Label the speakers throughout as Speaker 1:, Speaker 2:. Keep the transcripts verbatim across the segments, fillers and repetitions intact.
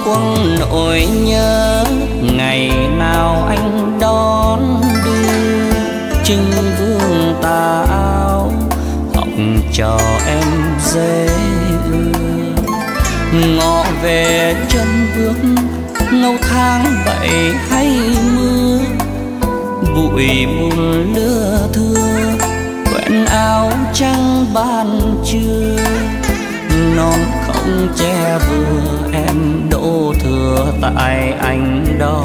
Speaker 1: quăng nỗi nhớ ngày nào anh đón đưa trưng vương tà áo học trò em dễ ưa. Ngọ về chân bước ngâu tháng bảy hay mưa, bụi buồn lưa thưa quen áo trắng ban trưa. Non không che vừa em đổ thừa tại anh đó.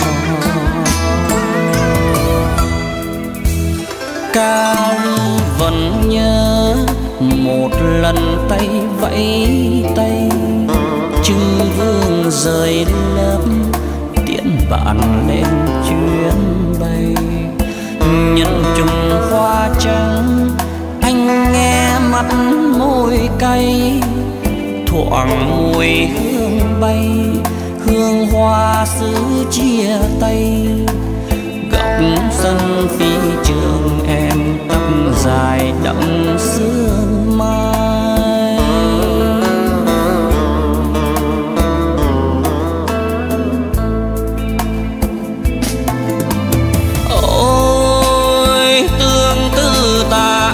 Speaker 1: Ca vẫn nhớ một lần tay vẫy tay, trưng vương rời lớp tiễn bạn lên chuyến bay. Nhân trùng hoa trắng anh nghe mắt môi cay, thoảng mùi hương bay hương hoa xứ chia tay. Góc sân phi trường em tóc dài đậm sương mai. Ôi tương tư tà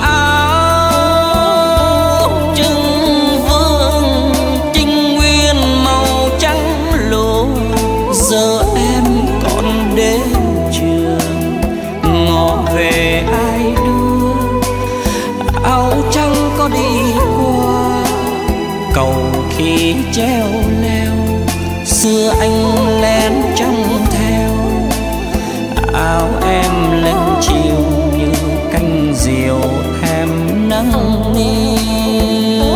Speaker 1: áo trưng vương trinh nguyên màu trắng lộ. Giờ em còn đến trường ngõ về ai đưa áo trắng có đi qua cầu khi treo leo. Xưa anh lén trông theo áo em lên chiều như cánh diều thèm nắng niêu.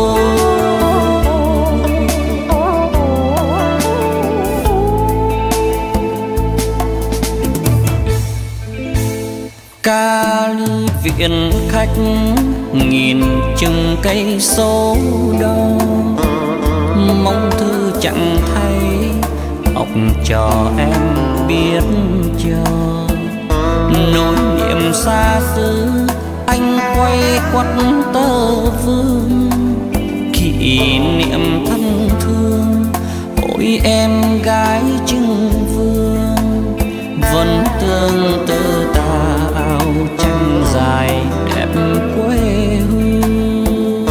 Speaker 1: Ca ly viện khách nghìn chừng cây số đó, mong thư chẳng thấy học trò em biết cho. Nỗi niệm xa xứ anh quay quắt tơ vương, kỷ niệm thân thương ôi em gái trưng vương. Vẫn tương tư tà áo trắng dài đẹp quê hương.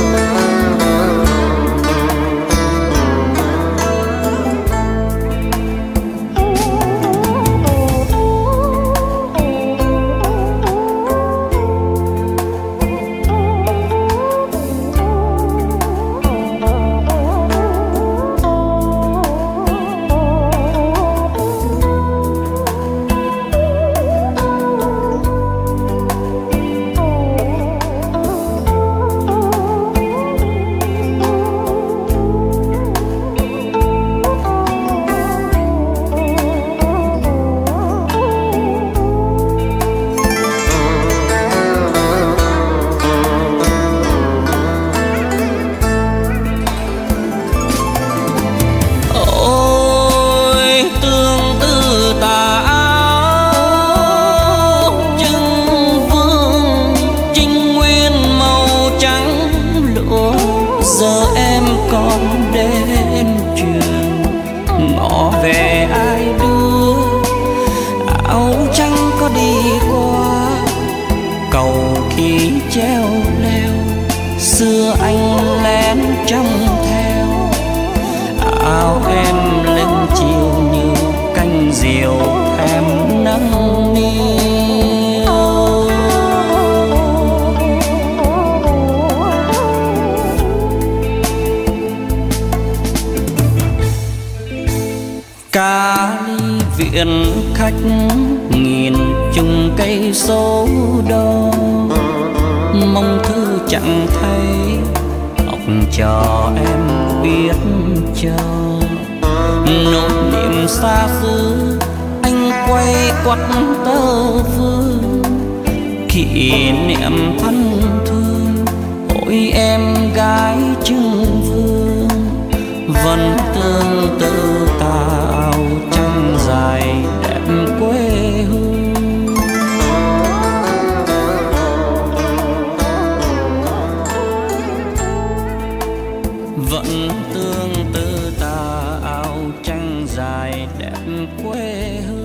Speaker 1: Giờ em còn đến trường ngõ về ai đưa áo trắng có đi qua cầu khi treo leo. Xưa anh lén trông theo áo em lên chiều như cánh diều thèm nắng niêu. Ca ly viện khách nghìn chùng cây số đó, mong thư chẳng thấy học trò em biết cho. Nỗi niệm xa xứ anh quay quắt tơ vương, kỷ niệm thân thương ôi em gái trưng vương. Vẫn tương tư tà áo trắng dài đẹp quê hương. Vẫn tương tư tà áo đẹp quê hương.